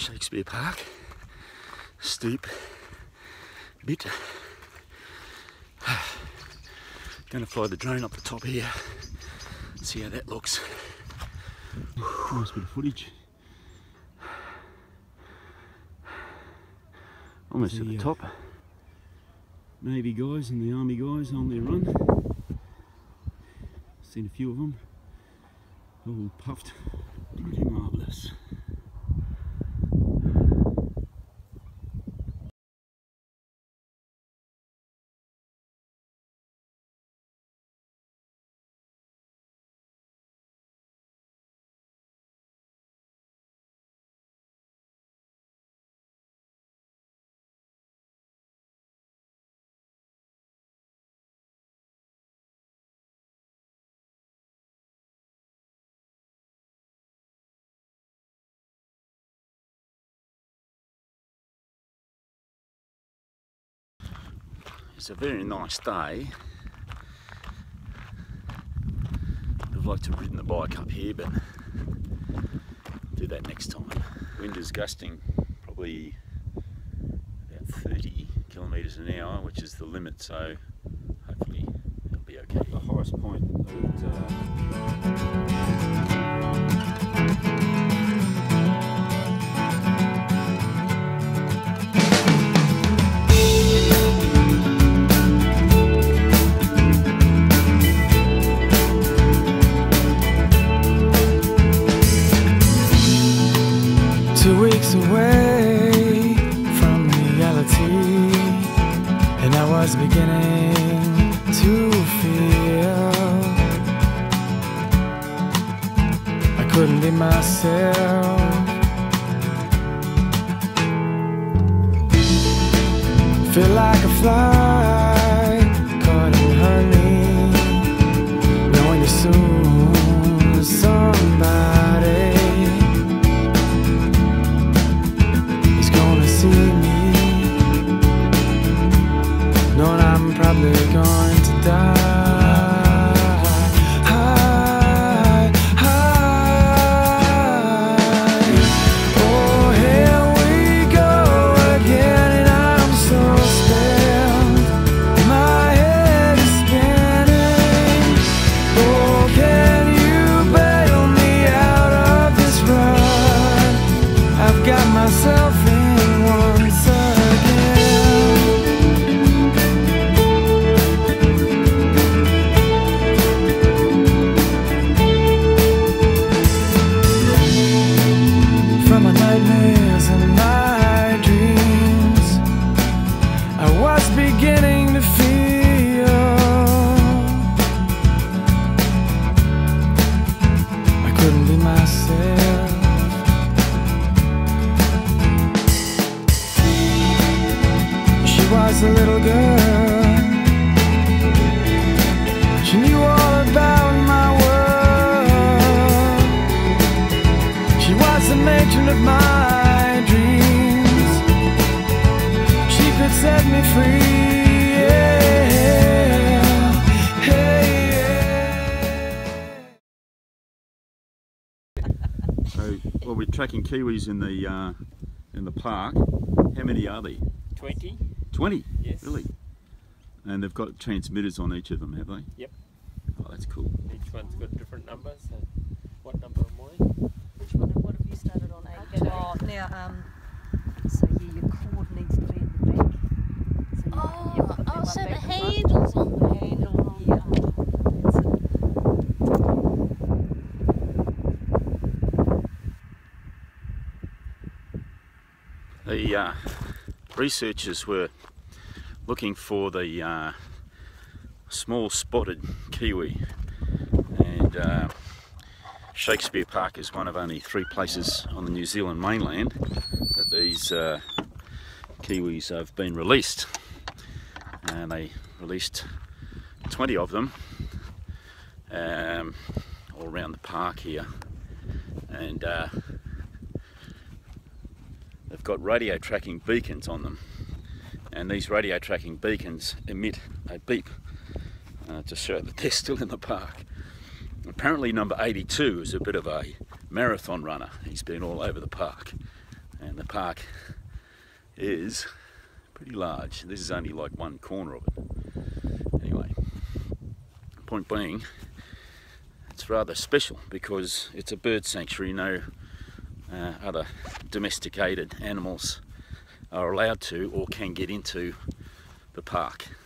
Shakespear Park. Steep bit. Gonna fly the drone up the top here, see how that looks. Nice bit of footage. Almost at the top. Navy guys and the Army guys on their run. Seen a few of them. All puffed. Pretty marvellous. It's a very nice day. I'd like to have ridden the bike up here, but I'll do that next time. Wind is gusting probably about 30 kilometres an hour, which is the limit, so hopefully it'll be okay. The highest point away from reality, and I was beginning to feel I couldn't be myself. Feel like a fly caught in honey, knowing you're soon somebody see me, knowing I'm probably going to die. Oh, here we go again, and I'm so spent. My head is spinning. Oh, can you bail me out of this rut? I've got myself in once again. From my nightmares and my dreams, I was beginning to feel I couldn't be myself. She was a little girl, she knew all about my world. She was the matron of my dreams, she could set me free, yeah. Hey, yeah. So, well, we're tracking kiwis in the park. How many are there? 20. 20? Yes. Really? And they've got transmitters on each of them, have they? Yep. Oh, that's cool. Each one's got different numbers. So what number am I? Which one? What have you started on? 8. Oh, now, so yeah, your cord needs to be at the back. So So the handle's on the handle. Yeah. The researchers were looking for the small spotted kiwi, and Shakespeare Park is one of only 3 places on the New Zealand mainland that these kiwis have been released, and they released 20 of them all around the park here, and they've got radio tracking beacons on them, and these radio tracking beacons emit a beep to show that they're still in the park. Apparently number 82 is a bit of a marathon runner. He's been all over the park, And the park is pretty large. This is only like one corner of it. Anyway, point being, it's rather special because it's a bird sanctuary. No other domesticated animals are allowed to or can get into the park.